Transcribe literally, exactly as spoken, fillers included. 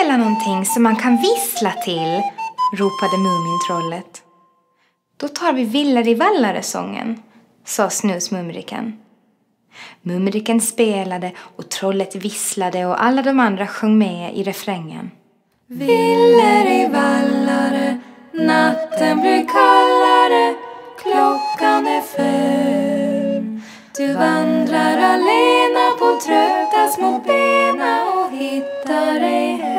spela någonting som man kan vissla till, ropade Mumintrollet. Då tar vi Villari-Vallare-sången, sa Snusmumriken. Mumriken spelade och trollet visslade och alla de andra sjöng med i refrängen. Villari-Vallare, natten blir kallare, klockan är fem. Du vandrar alena på trötta små bena och hittar dig hem.